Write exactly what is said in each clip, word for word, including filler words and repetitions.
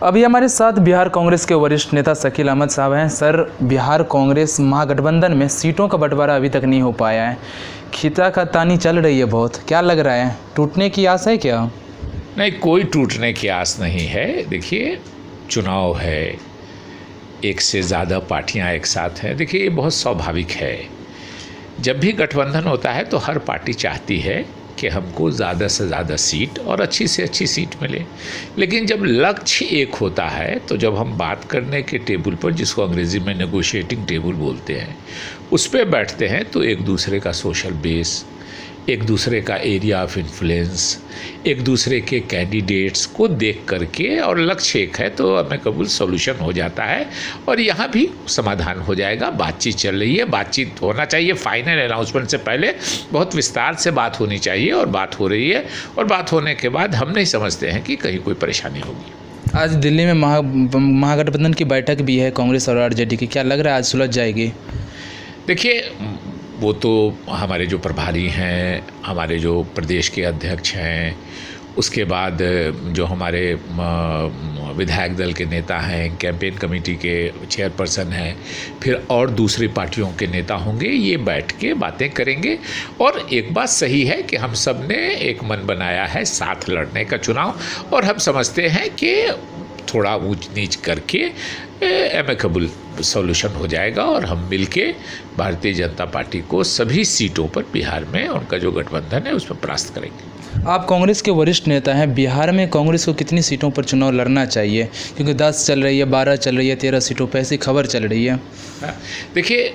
अभी हमारे साथ बिहार कांग्रेस के वरिष्ठ नेता शकील अहमद साहब हैं। सर, बिहार कांग्रेस महागठबंधन में सीटों का बंटवारा अभी तक नहीं हो पाया है, खींचातानी चल रही है बहुत, क्या लग रहा है, टूटने की आस है क्या? नहीं, कोई टूटने की आस नहीं है। देखिए, चुनाव है, एक से ज़्यादा पार्टियां एक साथ हैं। देखिए, ये बहुत स्वाभाविक है। जब भी गठबंधन होता है तो हर पार्टी चाहती है कि हमको ज़्यादा से ज़्यादा सीट और अच्छी से अच्छी सीट मिले। लेकिन जब लक्ष्य एक होता है तो जब हम बात करने के टेबल पर, जिसको अंग्रेज़ी में नेगोशिएटिंग टेबल बोलते हैं, उस पर बैठते हैं तो एक दूसरे का सोशल बेस, एक दूसरे का एरिया ऑफ इन्फ्लुएंस, एक दूसरे के कैंडिडेट्स को देख करके, और लक्ष्य एक है तो हमें कबूल सॉल्यूशन हो जाता है और यहाँ भी समाधान हो जाएगा। बातचीत चल रही है, बातचीत होना चाहिए। फाइनल अनाउंसमेंट से पहले बहुत विस्तार से बात होनी चाहिए और बात हो रही है, और बात होने के बाद हम नहीं समझते हैं कि कहीं कोई परेशानी होगी। आज दिल्ली में महा महागठबंधन की बैठक भी है कांग्रेस और आरजेडी की, क्या लग रहा है आज सुलझ जाएगी? देखिए, वो तो हमारे जो प्रभारी हैं, हमारे जो प्रदेश के अध्यक्ष हैं, उसके बाद जो हमारे विधायक दल के नेता हैं, कैंपेन कमेटी के चेयरपर्सन हैं, फिर और दूसरी पार्टियों के नेता होंगे, ये बैठ के बातें करेंगे। और एक बात सही है कि हम सब ने एक मन बनाया है साथ लड़ने का चुनाव, और हम समझते हैं कि थोड़ा ऊंच नीच करके एमिकेबल सॉल्यूशन हो जाएगा और हम मिलके भारतीय जनता पार्टी को सभी सीटों पर बिहार में उनका जो गठबंधन है उस पर परास्त करेंगे। आप कांग्रेस के वरिष्ठ नेता हैं, बिहार में कांग्रेस को कितनी सीटों पर चुनाव लड़ना चाहिए? क्योंकि दस चल रही है, बारह चल रही है, तेरह सीटों पर ऐसी खबर चल रही है। देखिए,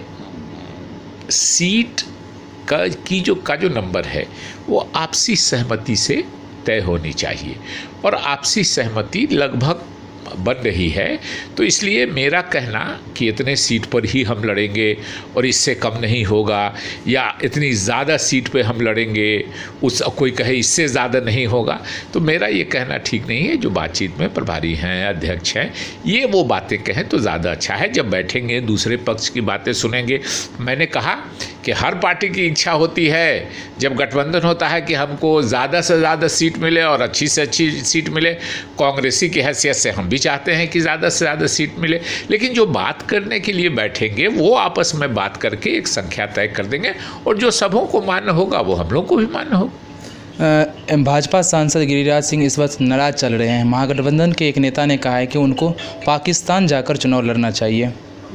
सीट का की जो का जो नंबर है वो आपसी सहमति से तय होनी चाहिए, और आपसी सहमति लगभग बन रही है। तो इसलिए मेरा कहना कि इतने सीट पर ही हम लड़ेंगे और इससे कम नहीं होगा, या इतनी ज़्यादा सीट पे हम लड़ेंगे, उस कोई कहे इससे ज़्यादा नहीं होगा, तो मेरा ये कहना ठीक नहीं है। जो बातचीत में प्रभारी हैं, अध्यक्ष हैं, ये वो बातें कहें तो ज़्यादा अच्छा है। जब बैठेंगे, दूसरे पक्ष की बातें सुनेंगे। मैंने कहा कि हर पार्टी की इच्छा होती है जब गठबंधन होता है कि हमको ज़्यादा से ज़्यादा सीट मिले और अच्छी से अच्छी सीट मिले। कांग्रेसी की हैसियत से हम भी चाहते हैं कि ज़्यादा से ज़्यादा सीट मिले, लेकिन जो बात करने के लिए बैठेंगे वो आपस में बात करके एक संख्या तय कर देंगे, और जो सबों को मान्य होगा वो हम लोग को भी मान्य होगा। भाजपा सांसद गिरिराज सिंह इस वक्त नाराज चल रहे हैं। महागठबंधन के एक नेता ने कहा है कि उनको पाकिस्तान जाकर चुनाव लड़ना चाहिए।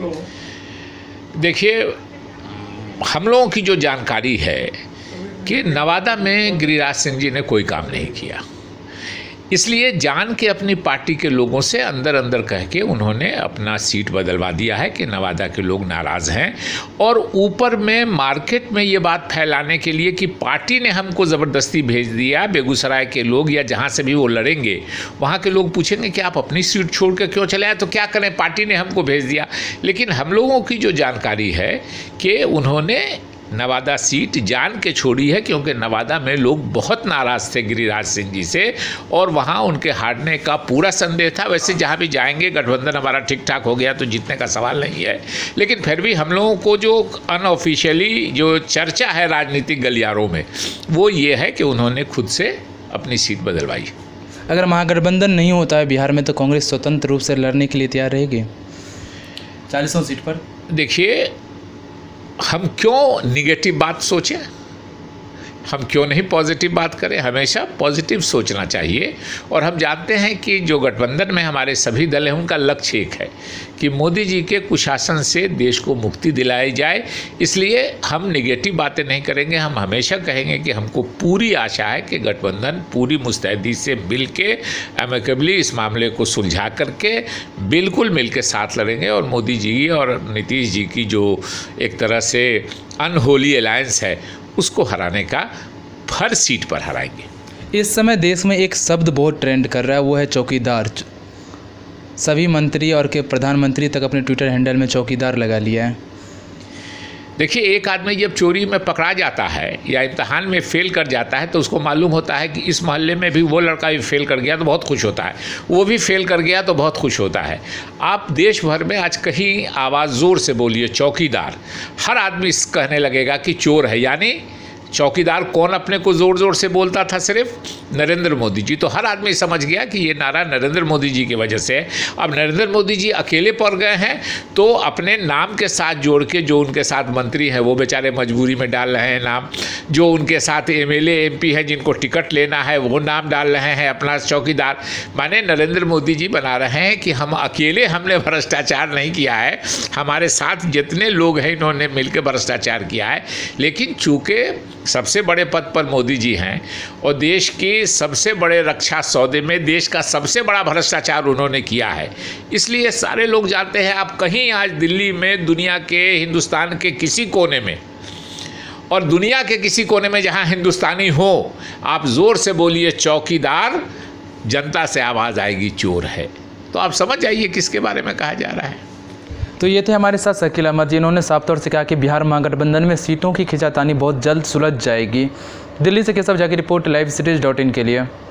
देखिए, हम लोगों की जो जानकारी है कि नवादा में गिरिराज सिंह जी ने कोई काम नहीं किया, इसलिए जान के अपनी पार्टी के लोगों से अंदर अंदर कह के उन्होंने अपना सीट बदलवा दिया है कि नवादा के लोग नाराज़ हैं। और ऊपर में मार्केट में ये बात फैलाने के लिए कि पार्टी ने हमको ज़बरदस्ती भेज दिया, बेगूसराय के लोग या जहाँ से भी वो लड़ेंगे वहाँ के लोग पूछेंगे कि आप अपनी सीट छोड़ के क्यों चले आए, तो क्या करें, पार्टी ने हमको भेज दिया। लेकिन हम लोगों की जो जानकारी है कि उन्होंने नवादा सीट जान के छोड़ी है, क्योंकि नवादा में लोग बहुत नाराज़ थे गिरिराज सिंह जी से, और वहाँ उनके हारने का पूरा संदेह था। वैसे जहाँ भी जाएंगे गठबंधन हमारा ठीक ठाक हो गया तो जीतने का सवाल नहीं है, लेकिन फिर भी हम लोगों को जो अनऑफिशियली जो चर्चा है राजनीतिक गलियारों में, वो ये है कि उन्होंने खुद से अपनी सीट बदलवाई। अगर महागठबंधन नहीं होता है बिहार में तो कांग्रेस स्वतंत्र रूप से लड़ने के लिए तैयार रहेगी चालीसों सीट पर? देखिए, हम क्यों निगेटिव बात सोचें, हम क्यों नहीं पॉजिटिव बात करें? हमेशा पॉजिटिव सोचना चाहिए। और हम जानते हैं कि जो गठबंधन में हमारे सभी दल हैं उनका लक्ष्य एक है कि मोदी जी के कुशासन से देश को मुक्ति दिलाई जाए। इसलिए हम निगेटिव बातें नहीं करेंगे, हम हमेशा कहेंगे कि हमको पूरी आशा है कि गठबंधन पूरी मुस्तैदी से मिल के एमिकेबली इस मामले को सुलझा करके बिल्कुल मिल के साथ लड़ेंगे, और मोदी जी और नीतीश जी की जो एक तरह से अनहोली अलायंस है उसको हराने का हर सीट पर हराएंगे। इस समय देश में एक शब्द बहुत ट्रेंड कर रहा है, वो है चौकीदार। सभी मंत्री और के प्रधानमंत्री तक अपने ट्विटर हैंडल में चौकीदार लगा लिया है। देखिए, एक आदमी जब चोरी में पकड़ा जाता है या इम्तहान में फेल कर जाता है तो उसको मालूम होता है कि इस मोहल्ले में भी वो लड़का भी फेल कर गया तो बहुत खुश होता है, वो भी फेल कर गया तो बहुत खुश होता है। आप देश भर में आज कहीं आवाज़ ज़ोर से बोलिए चौकीदार, हर आदमी कहने लगेगा कि चोर है, यानी चौकीदार कौन अपने को ज़ोर ज़ोर से बोलता था? सिर्फ नरेंद्र मोदी जी। तो हर आदमी समझ गया कि ये नारा नरेंद्र मोदी जी की वजह से। अब नरेंद्र मोदी जी अकेले पड़ गए हैं तो अपने नाम के साथ जोड़ के जो उनके साथ मंत्री हैं वो बेचारे मजबूरी में डाल रहे हैं नाम, जो उनके साथ एमएलए एमपी हैं जिनको टिकट लेना है वो नाम डाल रहे हैं अपना चौकीदार। माने नरेंद्र मोदी जी बना रहे हैं कि हम अकेले हमने भ्रष्टाचार नहीं किया है, हमारे साथ जितने लोग हैं इन्होंने मिलकर भ्रष्टाचार किया है। लेकिन चूँकि सबसे बड़े पद पर मोदी जी हैं और देश के सबसे बड़े रक्षा सौदे में देश का सबसे बड़ा भ्रष्टाचार उन्होंने किया है, इसलिए सारे लोग जानते हैं। आप कहीं आज दिल्ली में, दुनिया के, हिंदुस्तान के किसी कोने में और दुनिया के किसी कोने में जहां हिंदुस्तानी हो, आप ज़ोर से बोलिए चौकीदार, जनता से आवाज़ आएगी चोर है। तो आप समझ जाइए किसके बारे में कहा जा रहा है। तो ये थे हमारे साथ शकील अहमद जी। इन्होंने साफ तौर से कहा कि बिहार महागठबंधन में सीटों की खिंचातानी बहुत जल्द सुलझ जाएगी। दिल्ली से केशव झा की report, live series dot in के लिए।